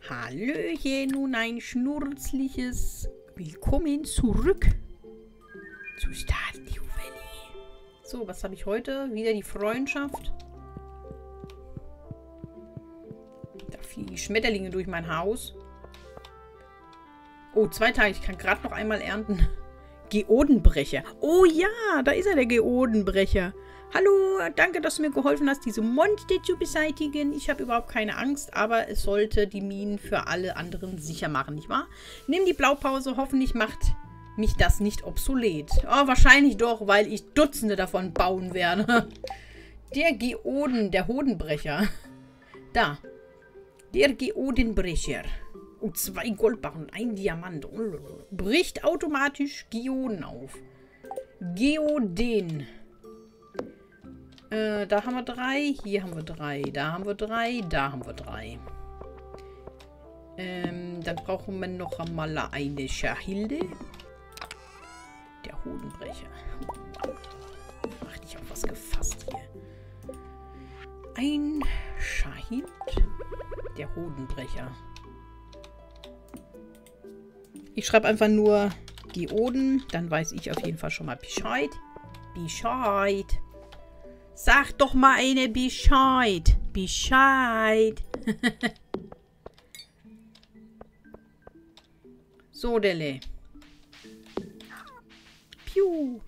Hallöchen und ein schnurzliches Willkommen zurück zu Stardew Valley. So, was habe ich heute? Wieder die Freundschaft. Da fliegen die Schmetterlinge durch mein Haus. Oh, 2 Tage. Ich kann gerade noch einmal ernten. Geodenbrecher. Oh ja, da ist er, der Geodenbrecher. Hallo, danke, dass du mir geholfen hast, diese Monster zu beseitigen. Ich habe überhaupt keine Angst, aber es sollte die Minen für alle anderen sicher machen, nicht wahr? Nimm die Blaupause, hoffentlich macht mich das nicht obsolet. Oh, wahrscheinlich doch, weil ich Dutzende davon bauen werde. Der Geoden, der Hodenbrecher. Da. Der Geodenbrecher. Oh, 2 Goldbarren, 1 Diamant. Oh, bricht automatisch Geoden auf. Geoden. Da haben wir 3, hier haben wir 3, da haben wir 3, da haben wir 3. Dann brauchen wir noch einmal eine Schahilde. Der Hodenbrecher. Ach, ich habe was gefasst hier. Ein Schahild. Der Hodenbrecher. Ich schreibe einfach nur Geoden, dann weiß ich auf jeden Fall schon mal Bescheid. Bescheid. Sag doch mal eine Bescheid. Bescheid. So, Delle. Piu.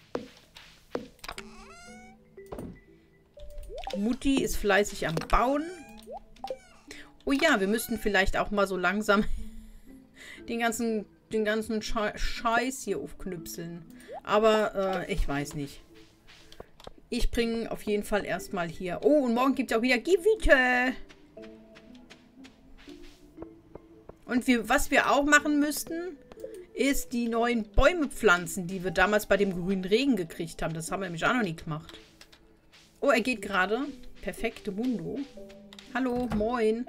Mutti ist fleißig am Bauen. Oh ja, wir müssten vielleicht auch mal so langsam den ganzen Scheiß hier aufknüpseln. Aber ich weiß nicht. Ich bringe auf jeden Fall erstmal hier... Oh, und morgen gibt es auch wieder Gewitter. Und was wir auch machen müssten, ist die neuen Bäume pflanzen, die wir damals bei dem grünen Regen gekriegt haben. Das haben wir nämlich auch noch nie gemacht. Oh, er geht gerade. Perfekte Mundo. Hallo, moin.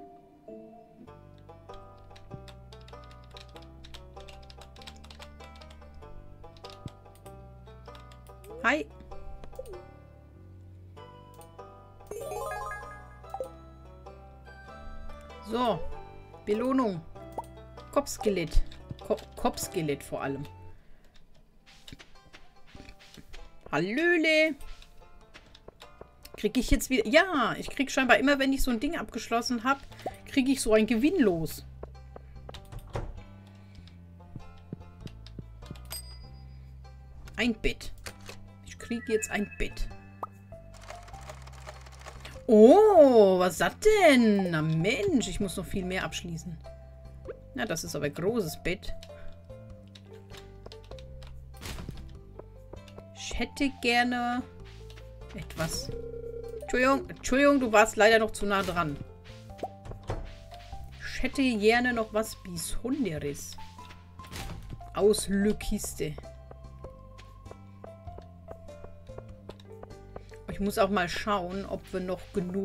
Hi. So, Belohnung. Kopfskelett. Kopfskelett vor allem. Hallöle. Kriege ich jetzt wieder... Ja, ich kriege scheinbar immer, wenn ich so ein Ding abgeschlossen habe, kriege ich so ein Gewinn los. Ein Bett. Ich kriege jetzt ein Bett. Oh, was ist das denn? Na Mensch, ich muss noch viel mehr abschließen. Na, das ist aber ein großes Bett. Ich hätte gerne etwas... Entschuldigung, du warst leider noch zu nah dran. Ich hätte gerne noch was Besonderes. Aus Le Kiste. Ich muss auch mal schauen, ob wir noch genug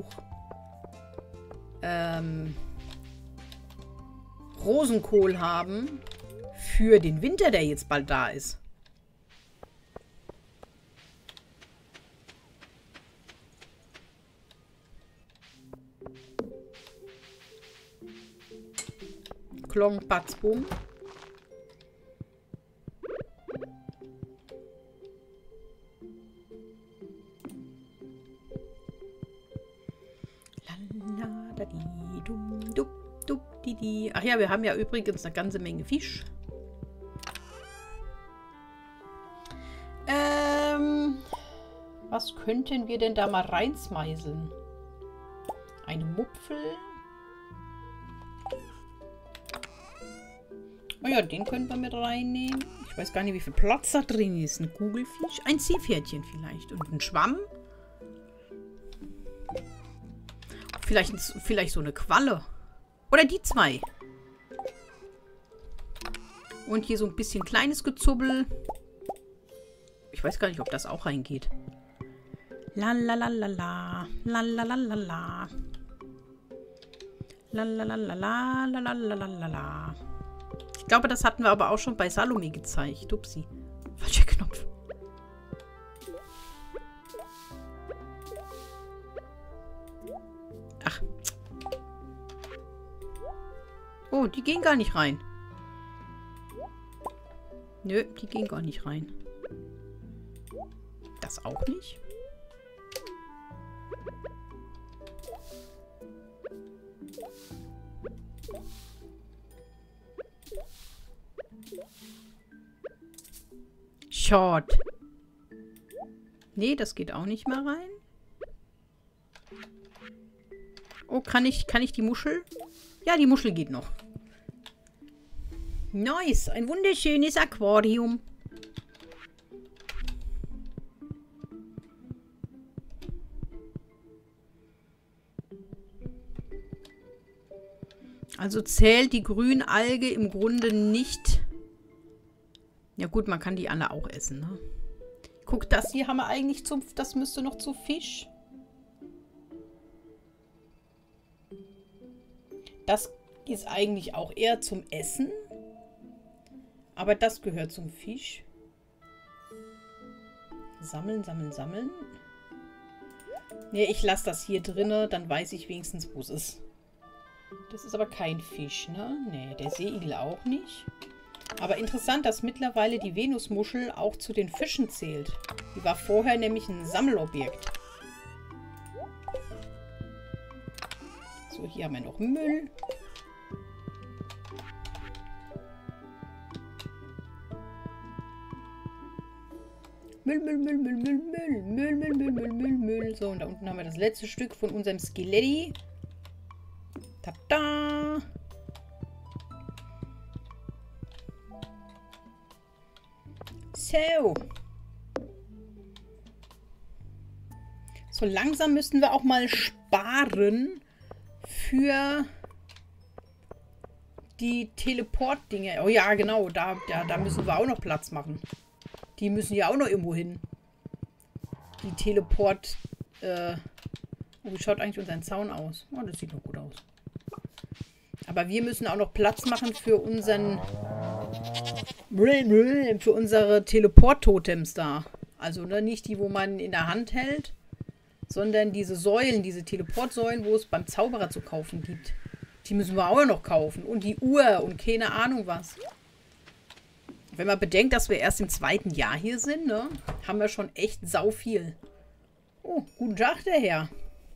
Rosenkohl haben für den Winter, der jetzt bald da ist. Klong, Batz, Bum. Ach ja, wir haben ja übrigens eine ganze Menge Fisch. Was könnten wir denn da mal reinsmeißeln? Eine Mupfel. Oh ja, den können wir mit reinnehmen. Ich weiß gar nicht, wie viel Platz da drin ist. Ein Kugelfisch, ein Seepferdchen vielleicht. Und ein Schwamm. Vielleicht so eine Qualle. Oder die 2. Und hier so ein bisschen kleines Gezubbel. Ich weiß gar nicht, ob das auch reingeht. La la la la la. La la la la la. La la la la la. La la la la la. Ich glaube, das hatten wir aber auch schon bei Salome gezeigt. Upsi. Falscher Knopf. Ach. Oh, die gehen gar nicht rein. Nö, die gehen gar nicht rein. Das auch nicht. Short. Nee, das geht auch nicht mehr rein. Oh, kann ich die Muschel? Ja, die Muschel geht noch. Nice, ein wunderschönes Aquarium. Also zählt die Grünalge im Grunde nicht. Ja gut, man kann die alle auch essen, ne? Guck, das hier haben wir eigentlich zum... Das müsste noch zu Fisch. Das ist eigentlich auch eher zum Essen. Aber das gehört zum Fisch. Sammeln, sammeln, sammeln. Ne, ich lasse das hier drinne, dann weiß ich wenigstens, wo es ist. Das ist aber kein Fisch, ne? Ne, der Seeigel auch nicht. Aber interessant, dass mittlerweile die Venusmuschel auch zu den Fischen zählt. Die war vorher nämlich ein Sammelobjekt. So, hier haben wir noch Müll. Müll, Müll, Müll, Müll, Müll, Müll, Müll, Müll, Müll, Müll, Müll, Müll. So, und da unten haben wir das letzte Stück von unserem Skeletti. Tada! So. So langsam müssten wir auch mal sparen für die Teleport-Dinge. Oh ja, genau. Da müssen wir auch noch Platz machen. Die müssen ja auch noch irgendwo hin. Die Teleport... Oh, wie schaut eigentlich unser Zaun aus? Oh, das sieht noch gut aus. Aber wir müssen auch noch Platz machen für unseren... Für unsere Teleport-Totems da. Also ne, nicht die, wo man in der Hand hält, sondern diese Säulen, diese Teleport-Säulen, wo es beim Zauberer zu kaufen gibt. Die müssen wir auch noch kaufen. Und die Uhr und keine Ahnung was. Wenn man bedenkt, dass wir erst im 2. Jahr hier sind, ne, haben wir schon echt sau viel. Oh, guten Tag, der Herr.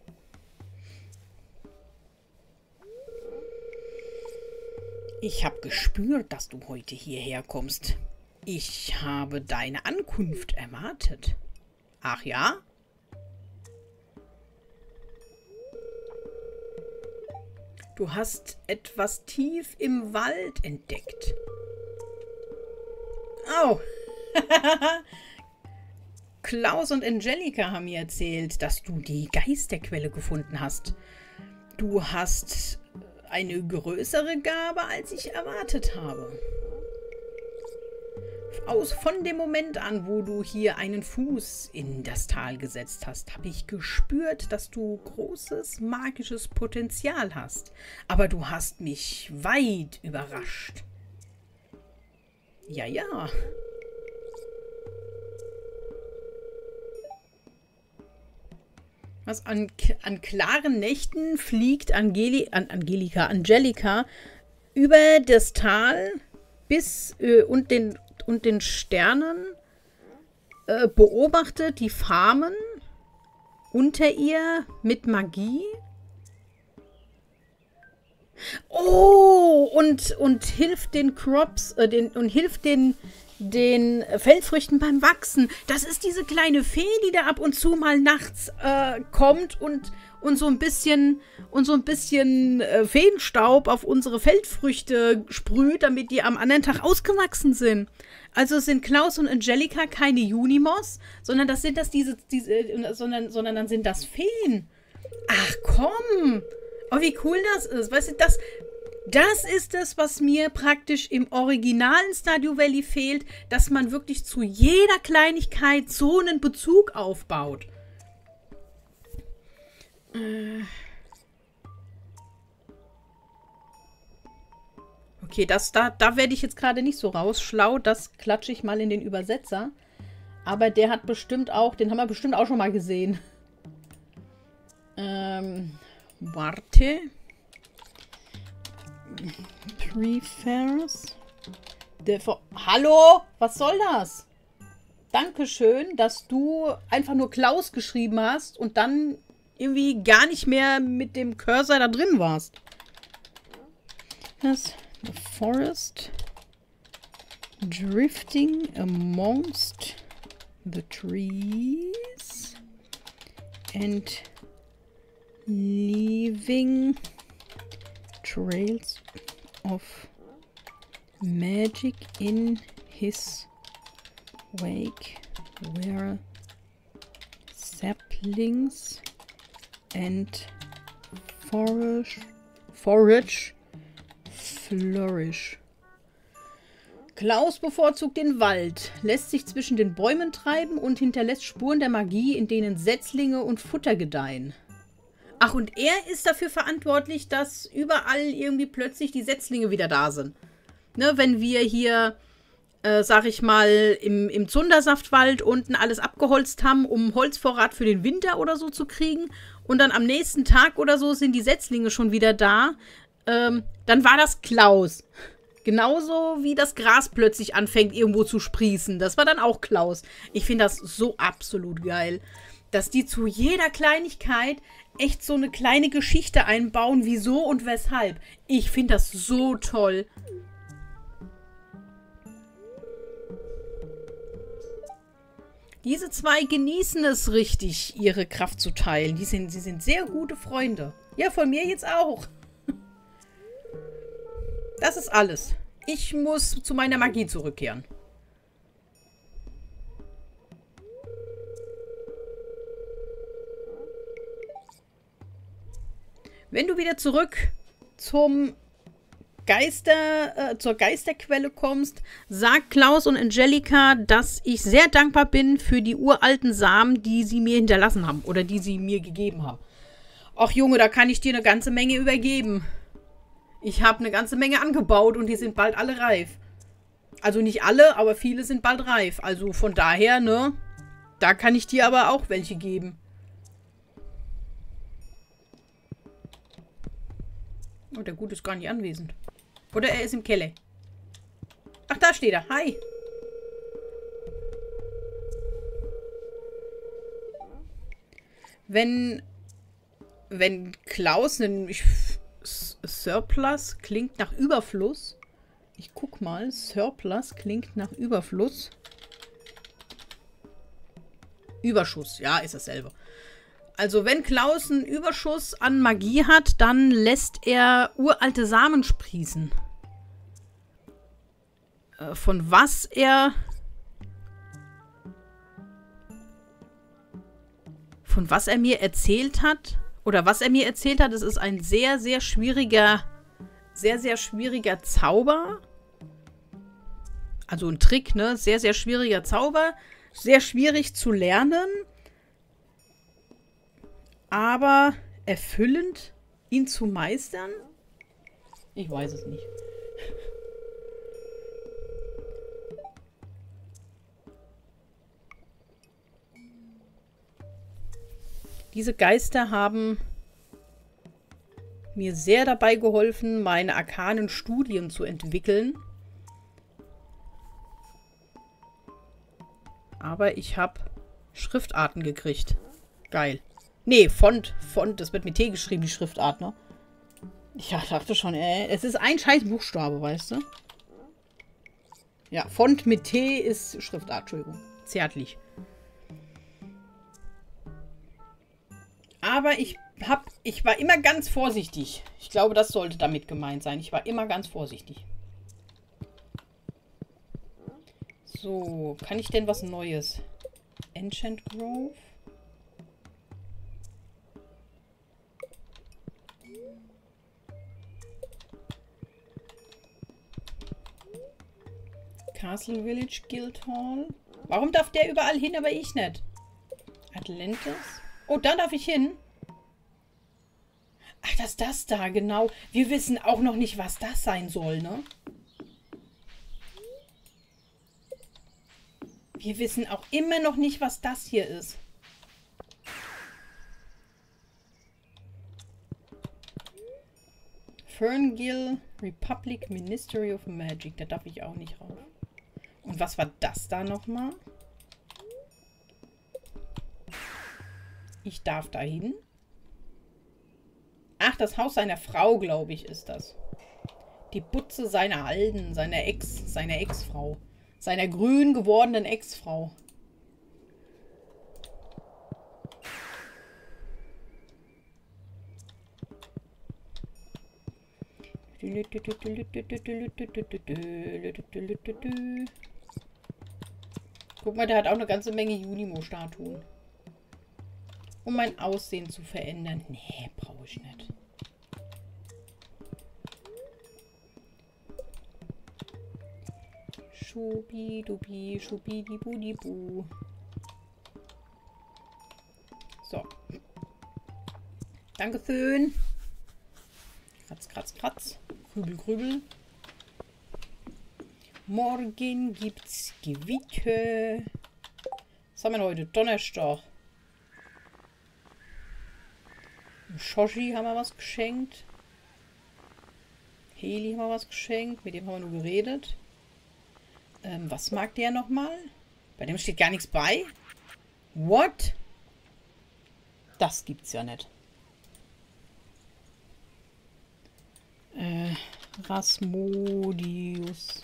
Ich habe gespürt, dass du heute hierher kommst. Ich habe deine Ankunft erwartet. Ach ja? Du hast etwas tief im Wald entdeckt. Oh. Klaus und Angelika haben mir erzählt, dass du die Geisterquelle gefunden hast. Du hast eine größere Gabe, als ich erwartet habe. Von dem Moment an, wo du hier einen Fuß in das Tal gesetzt hast, habe ich gespürt, dass du großes magisches Potenzial hast. Aber du hast mich weit überrascht. Ja, ja. Was an klaren Nächten fliegt Angelika über das Tal bis und den Sternen, beobachtet die Farmen unter ihr mit Magie. Oh, und hilft den Crops, hilft den Feldfrüchten beim Wachsen. Das ist diese kleine Fee, die da ab und zu mal nachts kommt und so ein bisschen Feenstaub auf unsere Feldfrüchte sprüht, damit die am anderen Tag ausgewachsen sind. Also sind Klaus und Angelika keine Junimos, sondern dann sind das Feen. Ach komm! Oh, wie cool das ist. Weißt du, das ist es, was mir praktisch im originalen Stardew Valley fehlt, dass man wirklich zu jeder Kleinigkeit so einen Bezug aufbaut. Okay, da werde ich jetzt gerade nicht so rausschlau. Das klatsche ich mal in den Übersetzer. Aber der hat bestimmt auch, den haben wir bestimmt auch schon mal gesehen. Warte. Prefers. Hallo? Was soll das? Dankeschön, dass du einfach nur Klaus geschrieben hast und dann irgendwie gar nicht mehr mit dem Cursor da drin warst. Das the forest drifting amongst the trees and leaving trails of magic in his wake where saplings and forage flourish. Klaus bevorzugt den Wald, lässt sich zwischen den Bäumen treiben und hinterlässt Spuren der Magie, in denen Setzlinge und Futter gedeihen. Ach, und er ist dafür verantwortlich, dass überall irgendwie plötzlich die Setzlinge wieder da sind. Ne, wenn wir hier, sag ich mal, im Zundersaftwald unten alles abgeholzt haben, um Holzvorrat für den Winter oder so zu kriegen, und dann am nächsten Tag oder so sind die Setzlinge schon wieder da, dann war das Klaus. Genauso wie das Gras plötzlich anfängt, irgendwo zu sprießen. Das war dann auch Klaus. Ich finde das so absolut geil, dass die zu jeder Kleinigkeit echt so eine kleine Geschichte einbauen, wieso und weshalb. Ich finde das so toll. Diese zwei genießen es richtig, ihre Kraft zu teilen. Sie sind sehr gute Freunde. Ja, von mir jetzt auch. Das ist alles. Ich muss zu meiner Magie zurückkehren. Wenn du wieder zurück zur Geisterquelle kommst, sagt Klaus und Angelika, dass ich sehr dankbar bin für die uralten Samen, die sie mir hinterlassen haben oder die sie mir gegeben haben. Ach Junge, da kann ich dir eine ganze Menge übergeben. Ich habe eine ganze Menge angebaut und die sind bald alle reif. Also nicht alle, aber viele sind bald reif. Also von daher, ne, da kann ich dir aber auch welche geben. Oh, der Gute ist gar nicht anwesend. Oder er ist im Keller. Ach, da steht er. Hi. Wenn Klaus nämlich Surplus klingt nach Überfluss. Ich guck mal. Surplus klingt nach Überfluss. Überschuss. Ja, ist dasselbe. Also wenn Klaus einen Überschuss an Magie hat, dann lässt er uralte Samen sprießen. Von was er mir erzählt hat, oder was er mir erzählt hat, es ist ein sehr, sehr schwieriger Zauber. Also ein Trick, ne? Sehr, sehr schwieriger Zauber. Sehr schwierig zu lernen. Aber erfüllend, ihn zu meistern? Ich weiß es nicht. Diese Geister haben mir sehr dabei geholfen, meine arkanen Studien zu entwickeln. Aber ich habe Schriftarten gekriegt. Geil. Nee, Font, das wird mit T geschrieben, die Schriftart, ne? Ich dachte schon, es ist ein scheiß Buchstabe, weißt du? Ja, Font mit T ist Schriftart, Entschuldigung. Zärtlich. Aber ich war immer ganz vorsichtig. Ich glaube, das sollte damit gemeint sein. Ich war immer ganz vorsichtig. So, kann ich denn was Neues? Enchant Grove. Castle Village Guildhall. Warum darf der überall hin, aber ich nicht? Atlantis. Oh, da darf ich hin. Ach, das ist das da, genau. Wir wissen auch noch nicht, was das sein soll, ne? Wir wissen auch immer noch nicht, was das hier ist. Ferngill Republic Ministry of Magic. Da darf ich auch nicht rauf. Und was war das da nochmal? Ich darf da hin. Ach, das Haus seiner Frau, glaube ich, ist das. Die Butze seiner Alten, seiner Ex-Frau. Seiner grün gewordenen Ex-Frau. Guck mal, der hat auch eine ganze Menge Junimo-Statuen. Um mein Aussehen zu verändern. Nee, brauche ich nicht. Schubidubi, schubidibudibu. So. Dankeschön. Kratz, kratz, kratz. Grübel, grübel. Morgen gibt's Gewitter. Was haben wir heute? Donnerstag. Shoshi haben wir was geschenkt. Heli haben wir was geschenkt. Mit dem haben wir nur geredet. Was mag der nochmal? Bei dem steht gar nichts bei. What? Das gibt's ja nicht. Rasmodius.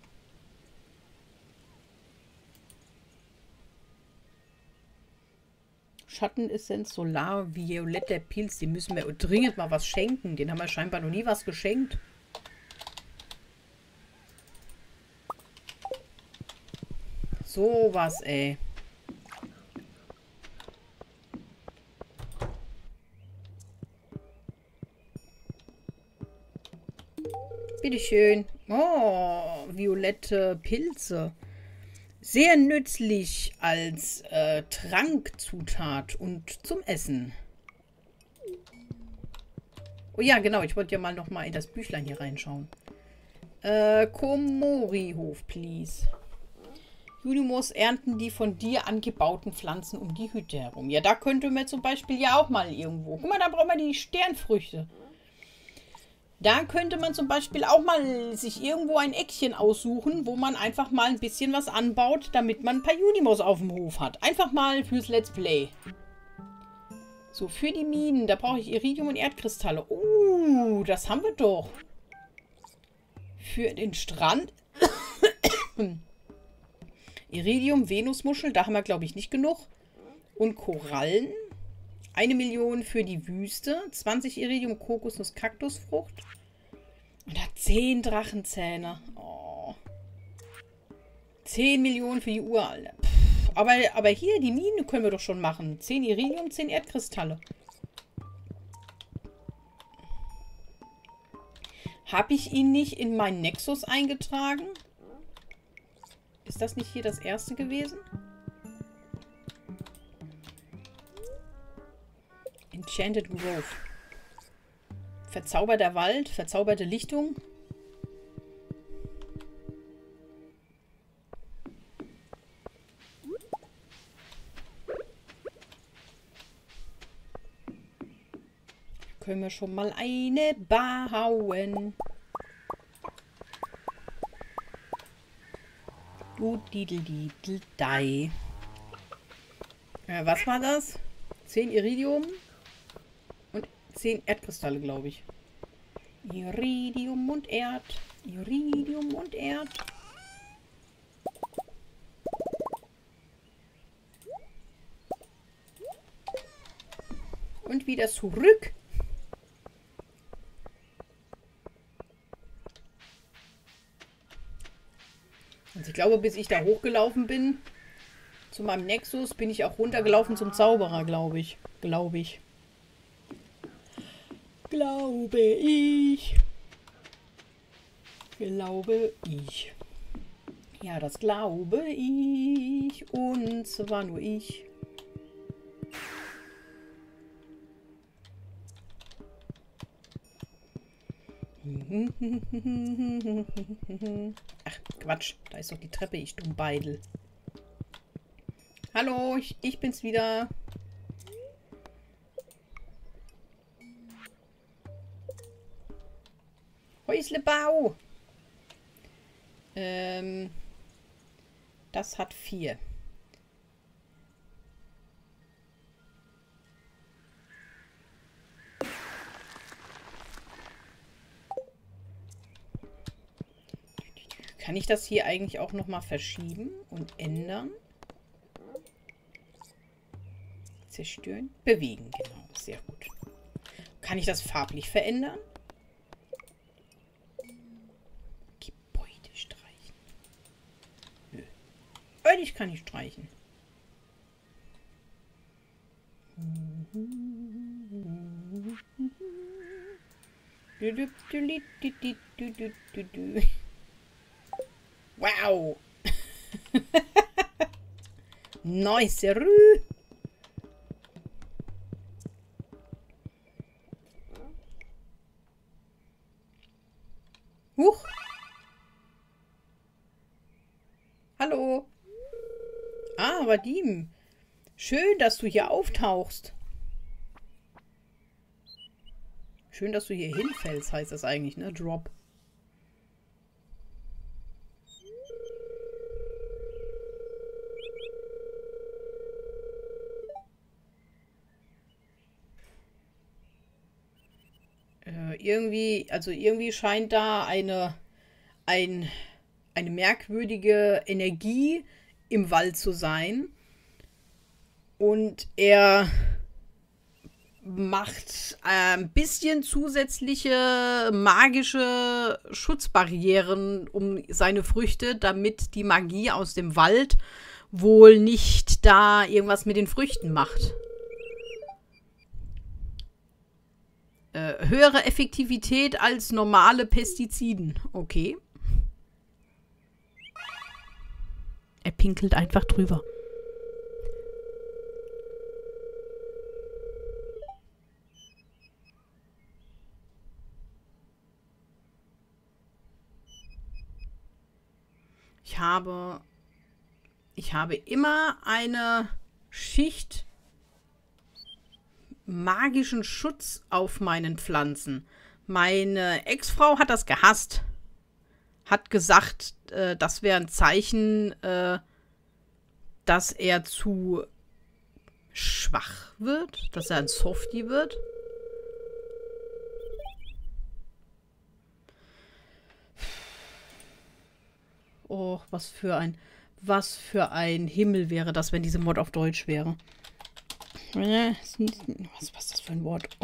Schattenessenz, Solar, violetter Pilz. Die müssen wir dringend mal was schenken. Den haben wir scheinbar noch nie was geschenkt. So was, ey. Bitteschön. Oh, violette Pilze. Sehr nützlich als Trankzutat und zum Essen. Oh ja, genau. Ich wollte ja mal noch mal in das Büchlein hier reinschauen. Komori-Hof, please. Junimos ernten die von dir angebauten Pflanzen um die Hütte herum. Ja, da könnte man zum Beispiel ja auch mal irgendwo. Guck mal, da braucht man die Sternfrüchte. Da könnte man zum Beispiel auch mal sich irgendwo ein Eckchen aussuchen, wo man einfach mal ein bisschen was anbaut, damit man ein paar Junimos auf dem Hof hat. Einfach mal fürs Let's Play. So, für die Minen, da brauche ich Iridium und Erdkristalle. Das haben wir doch. Für den Strand. Iridium, Venusmuschel, da haben wir, glaube ich, nicht genug. Und Korallen. 1 Million für die Wüste. 20 Iridium, Kokosnuss, Kaktusfrucht. Und hat 10 Drachenzähne. Oh. 10 Millionen für die Uralte. Aber hier, die Mine können wir doch schon machen. 10 Iridium, 10 Erdkristalle. Habe ich ihn nicht in meinen Nexus eingetragen? Ist das nicht hier das erste gewesen? Enchanted Grove. Verzauberter Wald, verzauberte Lichtung. Können wir schon mal eine bauen. Du Didel-Didel-Dei. Was war das? 10 Iridium und 10 Erdkristalle, glaube ich. Iridium und Erd. Iridium und Erd. Und wieder zurück. Also ich glaube, bis ich da hochgelaufen bin, zu meinem Nexus, bin ich auch runtergelaufen zum Zauberer, glaube ich. Glaube ich. Glaube ich. Glaube ich. Ja, das glaube ich. Und zwar nur ich. Ach, Quatsch. Da ist doch die Treppe, ich dumm Beidel. Hallo, ich bin's wieder. Häuslebau. Das hat 4. Kann ich das hier eigentlich auch nochmal verschieben und ändern? Zerstören? Bewegen, genau. Sehr gut. Kann ich das farblich verändern? Gebäude streichen. Nö. Eigentlich kann ich streichen. Wow. Nice. Huch. Hallo. Ah, Vadim. Schön, dass du hier auftauchst. Schön, dass du hier hinfällst, heißt das eigentlich, ne? Drop. Irgendwie scheint da eine merkwürdige Energie im Wald zu sein. Und er macht ein bisschen zusätzliche magische Schutzbarrieren um seine Früchte, damit die Magie aus dem Wald wohl nicht da irgendwas mit den Früchten macht. Höhere Effektivität als normale Pestiziden. Okay. Er pinkelt einfach drüber. Ich habe immer eine Schicht magischen Schutz auf meinen Pflanzen. Meine Ex-Frau hat das gehasst. Hat gesagt, das wäre ein Zeichen, dass er zu schwach wird, dass er ein Softie wird. Oh, was für ein Himmel wäre das, wenn diese Mod auf Deutsch wäre. Was ist das für ein Wort?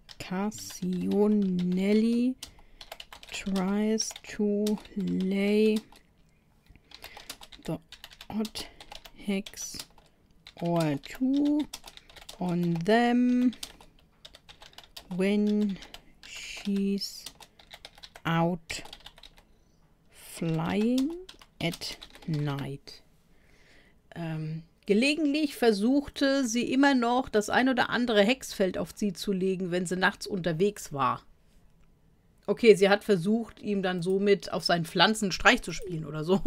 Occasionally tries to lay the odd hex or two on them when she's out flying at night. Gelegentlich versuchte sie immer noch, das ein oder andere Hexfeld auf sie zu legen, wenn sie nachts unterwegs war. Okay, sie hat versucht, ihm dann somit auf seinen Pflanzen Streich zu spielen oder so.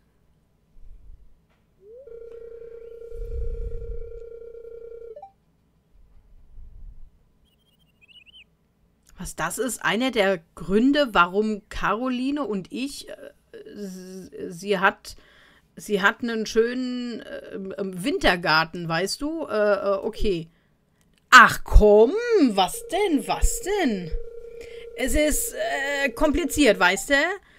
Was das ist, einer der Gründe, warum Caroline und ich, sie hat einen schönen Wintergarten, weißt du? Okay. Ach komm, was denn? Es ist kompliziert, weißt du?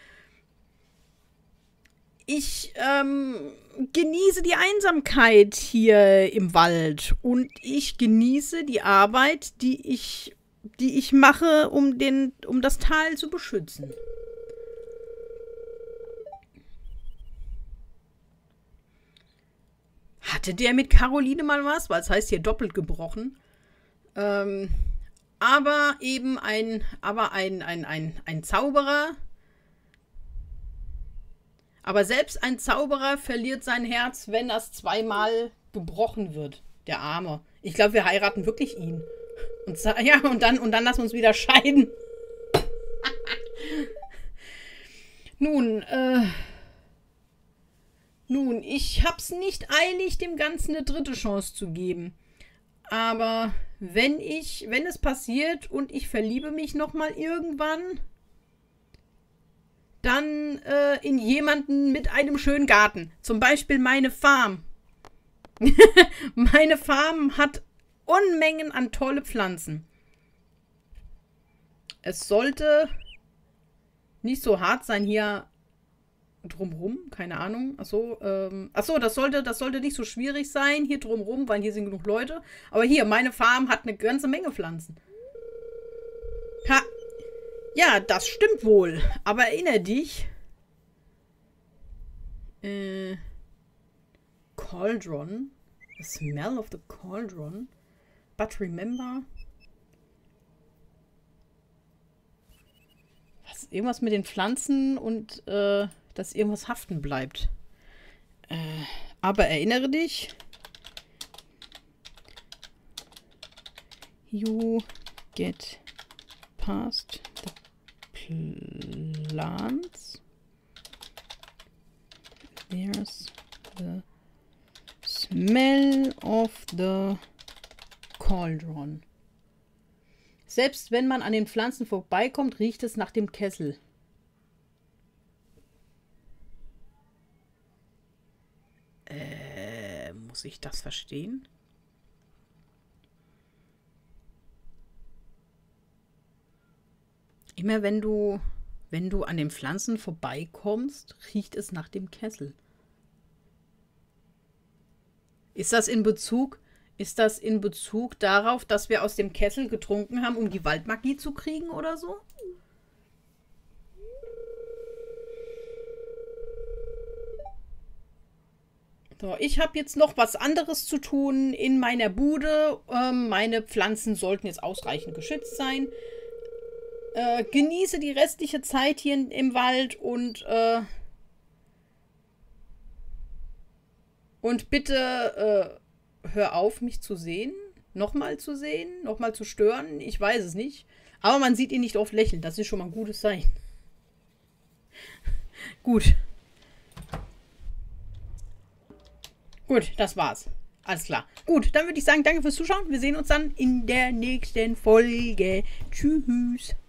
Ich genieße die Einsamkeit hier im Wald und ich genieße die Arbeit, die ich mache, um das Tal zu beschützen. Hatte der mit Caroline mal was? Weil es heißt hier doppelt gebrochen. Aber eben ein Zauberer. Aber selbst ein Zauberer verliert sein Herz, wenn das zweimal gebrochen wird. Der Arme. Ich glaube, wir heiraten wirklich ihn. Und dann lassen wir uns wieder scheiden. Nun, ich hab's nicht eilig, dem Ganzen eine dritte Chance zu geben. Aber wenn es passiert und ich verliebe mich nochmal irgendwann, dann in jemanden mit einem schönen Garten. Zum Beispiel meine Farm. Meine Farm hat Unmengen an tolle Pflanzen. Es sollte nicht so hart sein hier drumrum, keine Ahnung. Achso, das sollte nicht so schwierig sein hier drumrum, weil hier sind genug Leute. Aber hier, meine Farm hat eine ganze Menge Pflanzen. Ha! Ja, das stimmt wohl. Aber erinnere dich. Cauldron. The smell of the cauldron. But remember. Was? Irgendwas mit den Pflanzen und dass irgendwas haften bleibt. Aber erinnere dich. You get past the plants. There's the smell of the cauldron. Selbst wenn man an den Pflanzen vorbeikommt, riecht es nach dem Kessel. Muss ich das verstehen? Immer wenn du an den Pflanzen vorbeikommst, riecht es nach dem Kessel. Ist das in Bezug darauf, dass wir aus dem Kessel getrunken haben, um die Waldmagie zu kriegen oder so? So, ich habe jetzt noch was anderes zu tun in meiner Bude. Meine Pflanzen sollten jetzt ausreichend geschützt sein. Genieße die restliche Zeit hier im Wald und bitte hör auf, mich zu sehen. Nochmal zu stören. Ich weiß es nicht. Aber man sieht ihn nicht oft lächeln. Das ist schon mal ein gutes Zeichen. Gut. Gut, das war's. Alles klar. Gut, dann würde ich sagen, danke fürs Zuschauen. Wir sehen uns dann in der nächsten Folge. Tschüss.